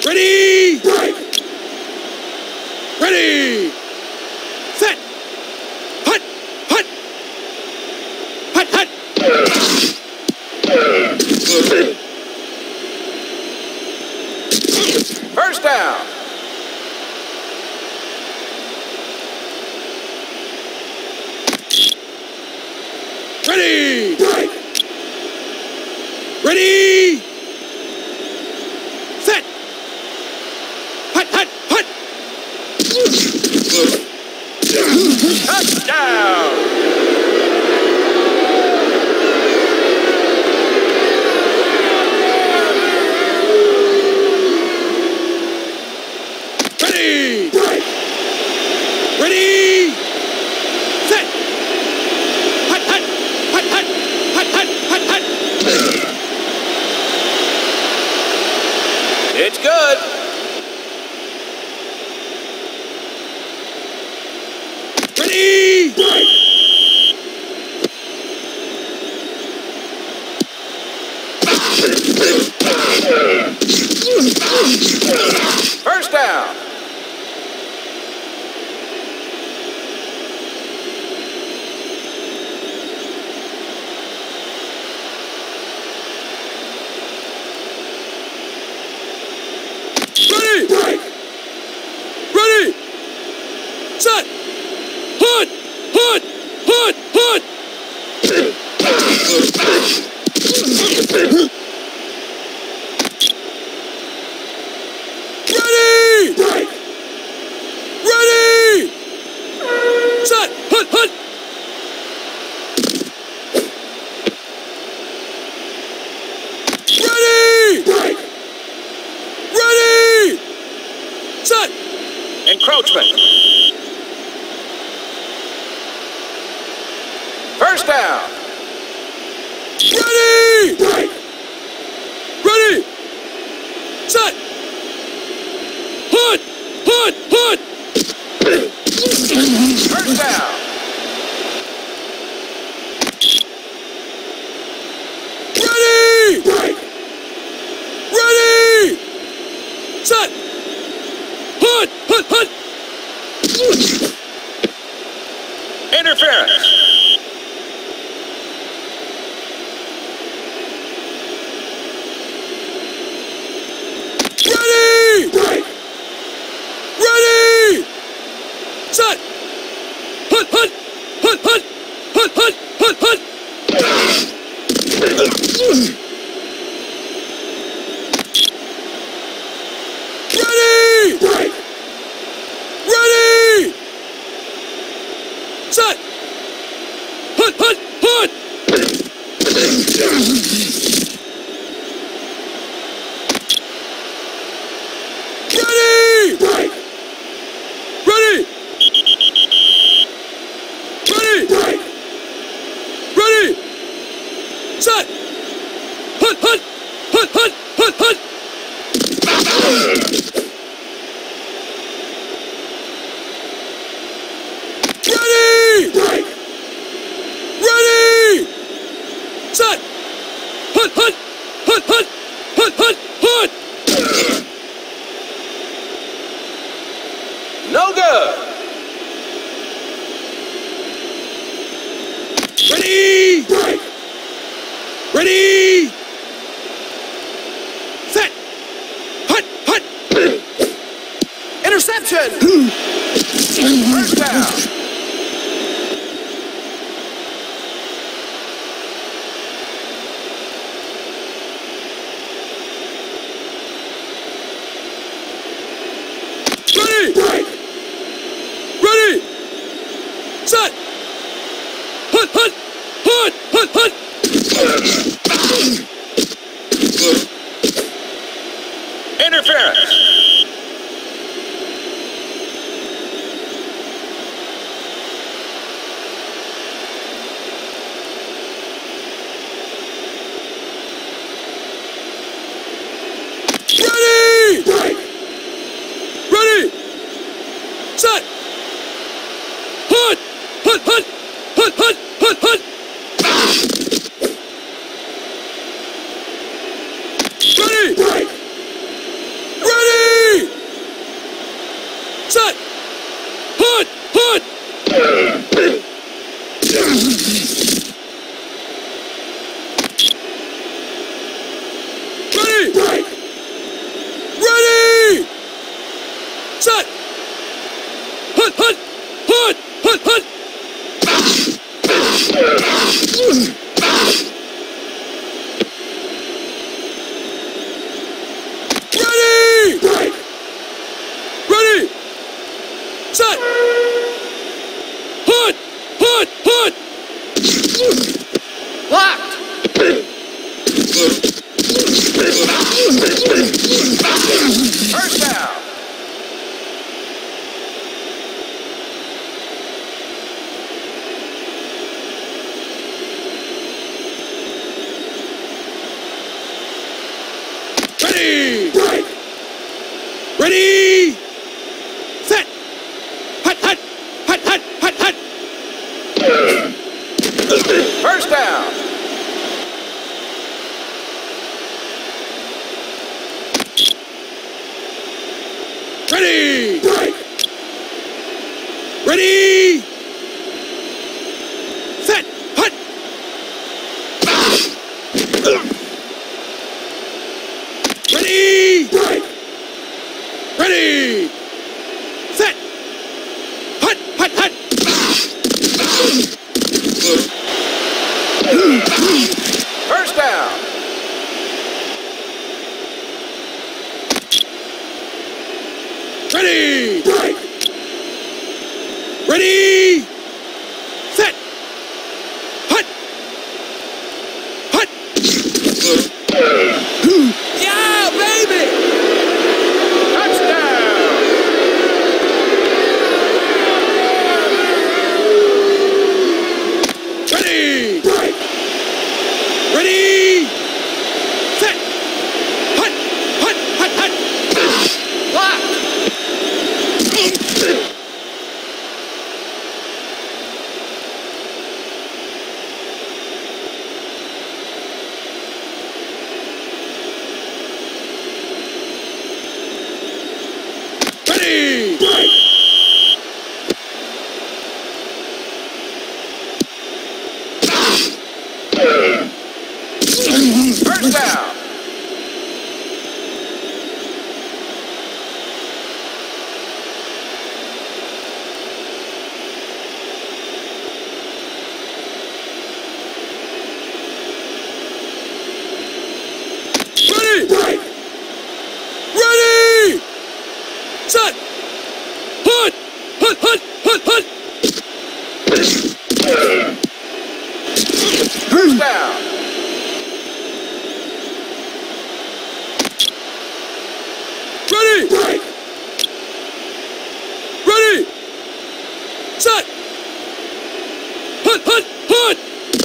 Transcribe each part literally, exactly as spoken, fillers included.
Ready! Ready! Set! Hut! Hut! Hut! Hut! First down. Ready! Ready! Set! Hut! Hut! Hut! Touchdown! Ready! Ready! Set! Hut! Hut! Hut! Hut! Hut! Hut! Hut! Hut! It's good. Ready! First down. Ready! Ready! Set! Hut! Hut! Hut! Hut! Ready! Ready! Set! Hut! Hut! Ready! Ready! Set! Encroachment. First down. Ready! Ready! Set! Hut! Hut! Hut! First down. Ready! Ready! Set! Hut! Hut! Hut! Interference. Ready! Ready! Set! Hut! Hut! Hut! Hut! Hut! Hut! Hut! Hut! Ready! Ready! Set! Hut! Hut! Hut! Ready! Ready! Ready! Ready! Set! Hut! Hut! Hut! Hut! Hut! Hut! Ready! Ready! Set! Hut! Hut! Hut! Hut! Hut! Hut! Hut! No good. Ready! Ready! Set! Hut! Hut! Interception. First down. Ready! Ready! Set! Hut! Hut! Hut! Hut! Hut! Interference. Ready! Ready! Set! Hut! Hut! Hut! Hut! Hut! Hut! Hut! Blocked. First down. Ready! Ready! Set! Hut, hut! Hut, hut! Hut, hut! First down. Ready! Ready! Set! Hut! Ready! Ready! Set! Hut! Hut! Hut! First down. Ready! Ready! Set! Hut! Hut! Yeah, baby! Touchdown. Ready! Ready! Set! Hut! Hut! Hut! Hut! Blocked. Ready! First down. Ready! Ready! Set! Hut! Hut! Hut! Hut! Hut! First down. Ready! Ready! Set! Hut! Hut! Hut!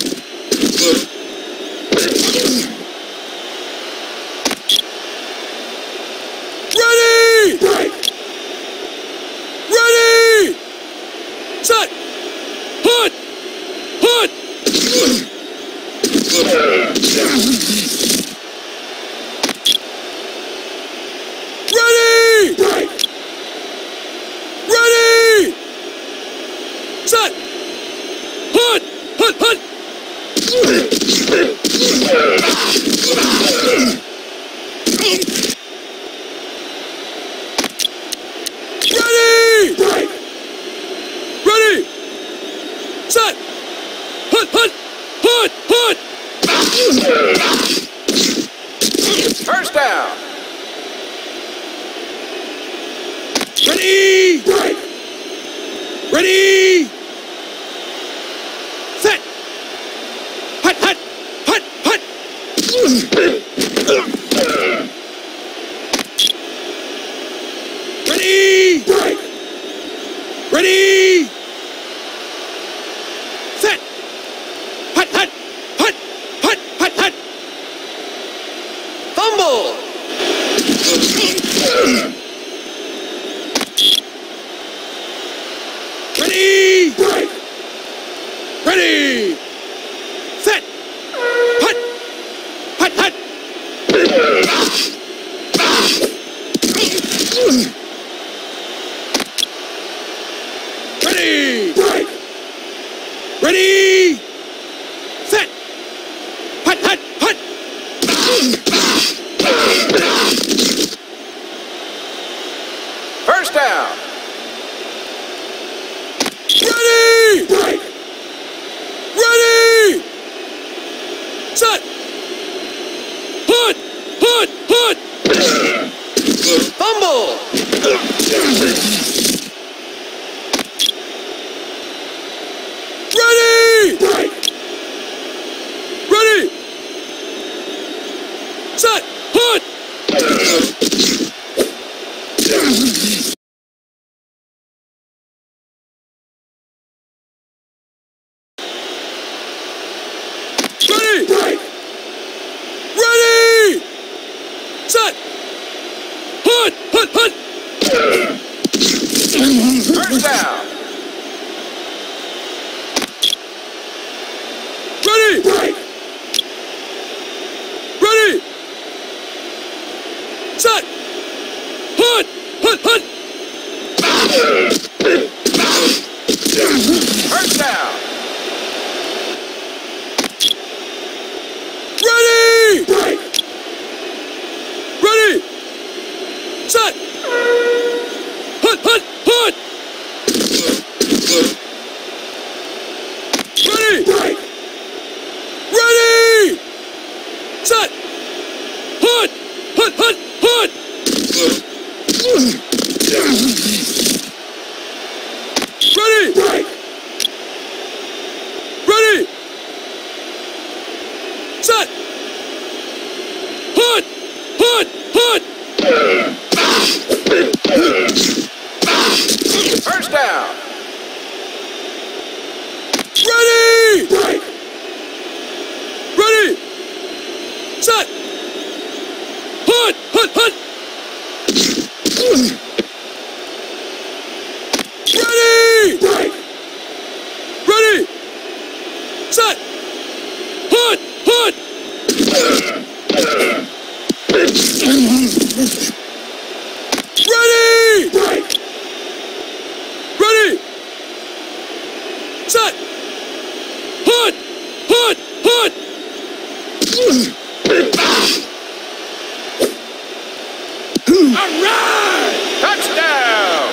Ready! Ready! Set! Hut! Hut! Ready! Ready! Set! Hut! Hut! Hut! Ready! Ready! Set! Hut! Hut! Hut! Hut! First down. Ready! Ready! Set! Hut! Hut! Hut! Hut! Ready! Ready! Set! Hut! Hut! Hut! Hut! Hut! Hut! Fumble. Ready! Ready! Set! Hut! Hut! Hut! Ready! Ready! Set! Hut! Hut! Hut! First down. Ready! Ready! Set! Hut! Hut! Hut! Fumble. Ready! Ready! Set! Hunt! Hunt! Hunt! First down. Ready! Ready! Set! Hunt! Hunt! Hunt! First down. Ready! Ready! Set! Hunt! Hunt! Hunt! Ready! Ready! Set! Hunt! Hunt! Hunt! Hunt! Ready! Ready! Set! Hunt! Hunt! Hunt! First down. Ready! Ready! Set! Hunt! Hunt! Hunt! Ready! Ready! Set! Hunt! Hunt! Ready! Ready! Set! Hunt! Hunt! Hunt! All right! Touchdown.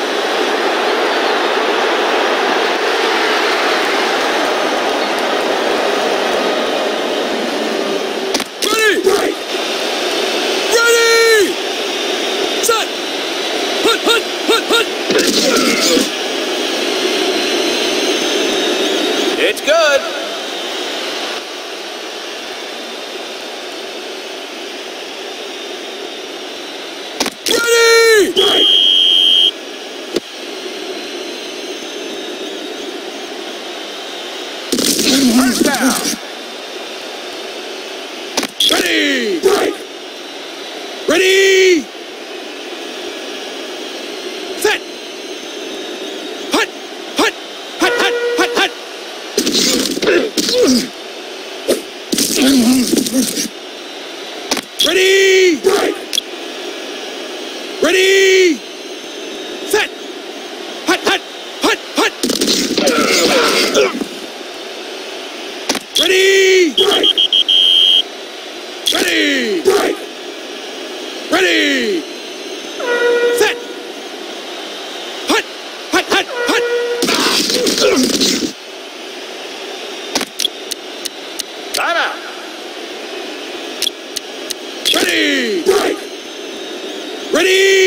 Ready! Ready! Set! Hunt! Hunt! Hunt! Hunt! It's good. Ready! First down. Ready! Ready! Set! Hunt! Hunt! Hunt! Hunt! Hunt! Hunt! Ready! Ready! Set! Hunt! Hunt! Hunt! Hunt! Ready! Ready! Ready! Set! Hunt! Hunt! Hunt! Hunt! Time out. Ready! Ready!